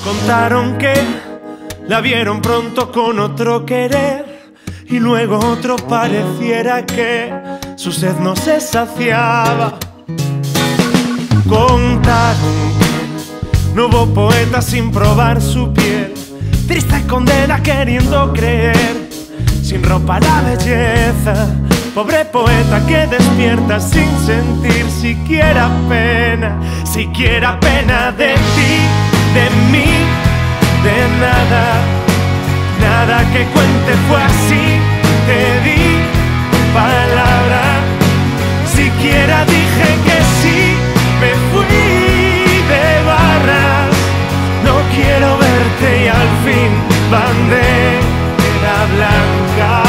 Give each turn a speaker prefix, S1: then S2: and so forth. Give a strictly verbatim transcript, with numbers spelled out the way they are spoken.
S1: Contaron que la vieron pronto con otro querer y luego otro pareciera que su sed no se saciaba. Contaron que no hubo poeta sin probar su piel, triste condena queriendo creer, sin ropa la belleza. Pobre poeta que despierta sin sentir siquiera pena, siquiera pena de ti, de mí, de nada. Nada que cuente fue así, te di palabra, siquiera dije que sí, me fui de barras. No quiero verte y al fin bandera blanca.